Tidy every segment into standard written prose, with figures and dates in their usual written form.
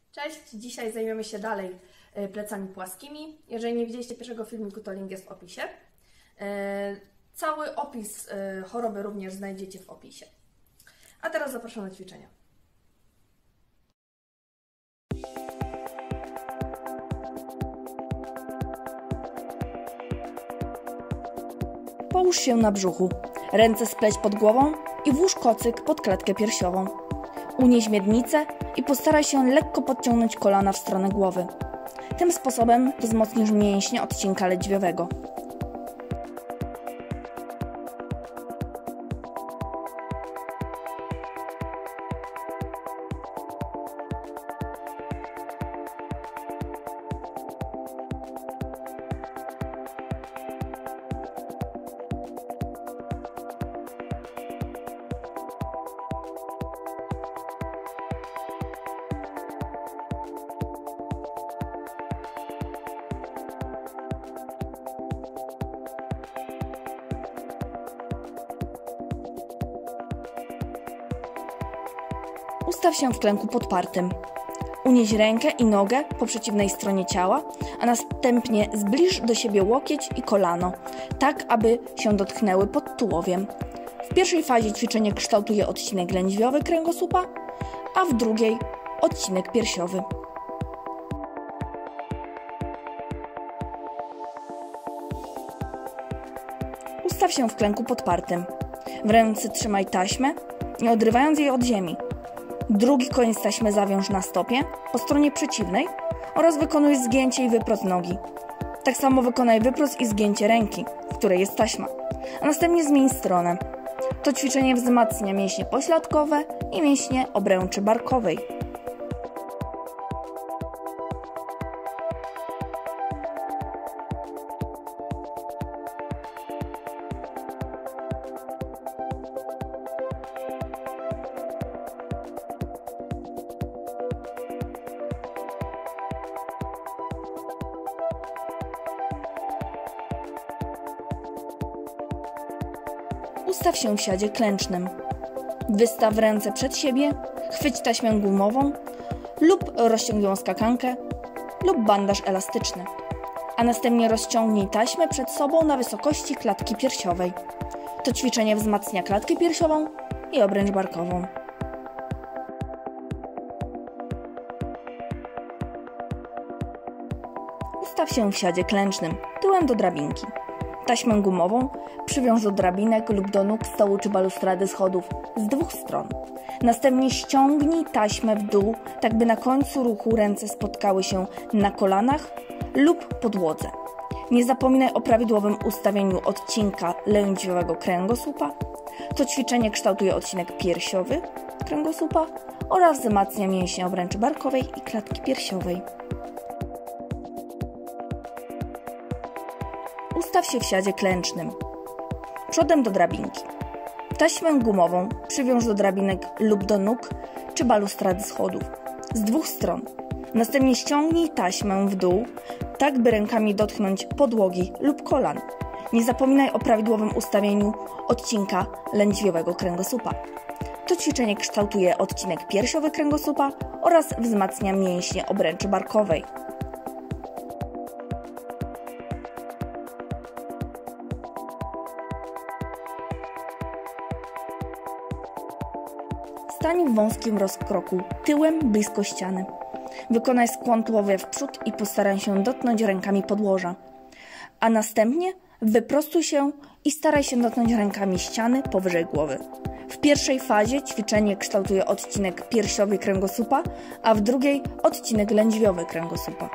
Cześć! Dzisiaj zajmiemy się dalej plecami płaskimi. Jeżeli nie widzieliście pierwszego filmiku, to link jest w opisie. Cały opis choroby również znajdziecie w opisie. A teraz zapraszam na ćwiczenia. Połóż się na brzuchu, ręce spleć pod głową i włóż kocyk pod klatkę piersiową. Unieś miednicę i postaraj się lekko podciągnąć kolana w stronę głowy. Tym sposobem wzmocnisz mięśnie odcinka lędźwiowego. Ustaw się w klęku podpartym. Unieś rękę i nogę po przeciwnej stronie ciała, a następnie zbliż do siebie łokieć i kolano, tak aby się dotknęły pod tułowiem. W pierwszej fazie ćwiczenie kształtuje odcinek lędźwiowy kręgosłupa, a w drugiej odcinek piersiowy. Ustaw się w klęku podpartym. W ręce trzymaj taśmę, nie odrywając jej od ziemi. Drugi koniec taśmy zawiąż na stopie po stronie przeciwnej oraz wykonuj zgięcie i wyprost nogi. Tak samo wykonaj wyprost i zgięcie ręki, w której jest taśma, a następnie zmień stronę. To ćwiczenie wzmacnia mięśnie pośladkowe i mięśnie obręczy barkowej. Ustaw się w siadzie klęcznym. Wystaw ręce przed siebie, chwyć taśmę gumową lub rozciągłą skakankę lub bandaż elastyczny, a następnie rozciągnij taśmę przed sobą na wysokości klatki piersiowej. To ćwiczenie wzmacnia klatkę piersiową i obręcz barkową. Ustaw się w siadzie klęcznym, tyłem do drabinki. Taśmę gumową przywiąż do drabinek lub do nóg stołu czy balustrady schodów z dwóch stron. Następnie ściągnij taśmę w dół, tak by na końcu ruchu ręce spotkały się na kolanach lub podłodze. Nie zapominaj o prawidłowym ustawieniu odcinka lędźwiowego kręgosłupa. To ćwiczenie kształtuje odcinek piersiowy kręgosłupa oraz wzmacnia mięśnie obręczy barkowej i klatki piersiowej. Ustaw się w siadzie klęcznym. Przodem do drabinki. Taśmę gumową przywiąż do drabinek lub do nóg czy balustrady schodów z dwóch stron. Następnie ściągnij taśmę w dół, tak by rękami dotknąć podłogi lub kolan. Nie zapominaj o prawidłowym ustawieniu odcinka lędźwiowego kręgosłupa. To ćwiczenie kształtuje odcinek piersiowy kręgosłupa oraz wzmacnia mięśnie obręczy barkowej. Stań w wąskim rozkroku, tyłem blisko ściany. Wykonaj skłon tułowia w przód i postaraj się dotknąć rękami podłoża. A następnie wyprostuj się i staraj się dotknąć rękami ściany powyżej głowy. W pierwszej fazie ćwiczenie kształtuje odcinek piersiowy kręgosłupa, a w drugiej odcinek lędźwiowy kręgosłupa.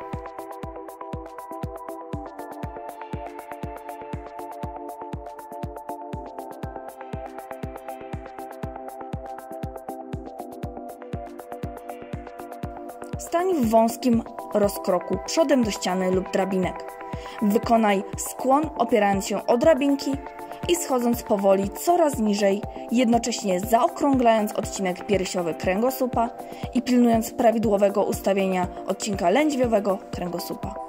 Stań w wąskim rozkroku, przodem do ściany lub drabinek. Wykonaj skłon opierając się o drabinki i schodząc powoli coraz niżej, jednocześnie zaokrąglając odcinek piersiowy kręgosłupa i pilnując prawidłowego ustawienia odcinka lędźwiowego kręgosłupa.